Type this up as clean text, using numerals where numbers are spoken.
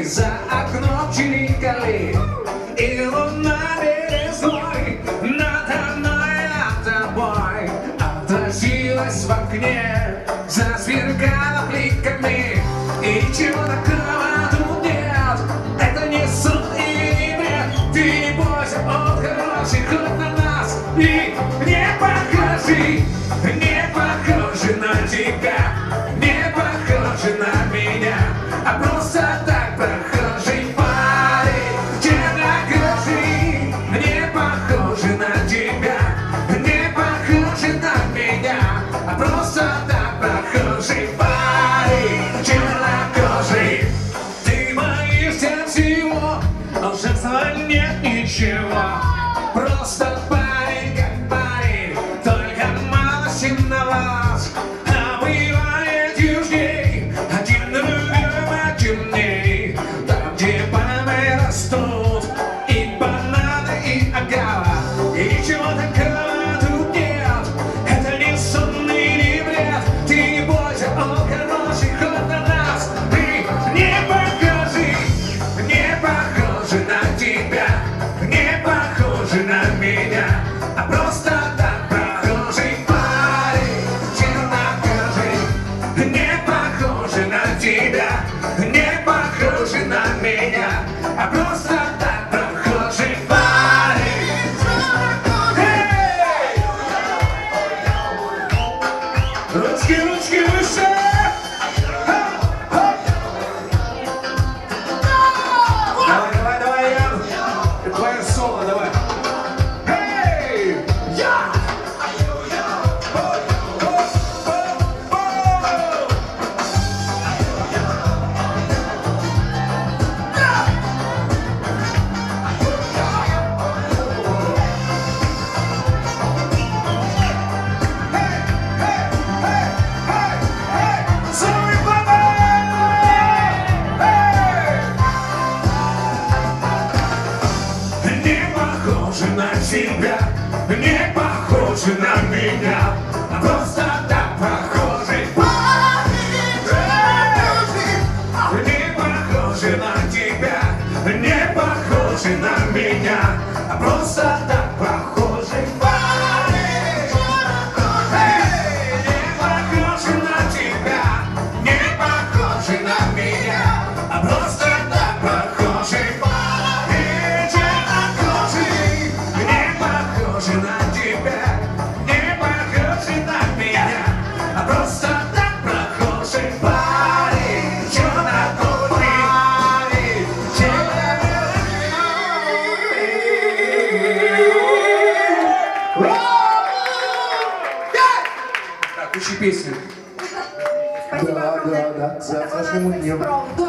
за окном чирикали, и луна березной надо мной, над тобой отразилась в окне, засверкала бликами, и ничего такого тут нет. Это не сон и не бред. Ты не бойся, он хороший, хоть на нас и не похожи на тебя, не похожи на меня, а просто так прохожий парень, чернокожий. Не похожи на тебя, не похожи на меня, а просто так прохожий парень, чернокожий. Ты боишься всего, но женства нет ничего. Просто парень как парень, только мало сильноват. А бывает южней, один другого темней. Там, где пальмы растут, и бананы, и агава, и ничего такого тут нет. Это не сон и не бред. Ты не бойся, он хороший, хоть на нас. Ты не похожи на тебя, не похожи на меня, а просто так прохожий парень, чернокожий. Не похожи на тебя, не похожи на меня, а просто так прохожий парень, чернокожий. Ручки, ручки выше! Давай, давай, Ян! Это твое соло, давай! Эй! Я! На тебя, не похожи на меня, а просто так похожи. Не похожи на тебя, не похожи на меня, а просто так похожи. Не похожи на тебя, не похожи на меня, а просто так похожи. На тебя, не похожи на меня, а просто так прохожий парень, чернокожий парень, Так, учи песню. Спасибо огромное. Да, завтрашнему дню.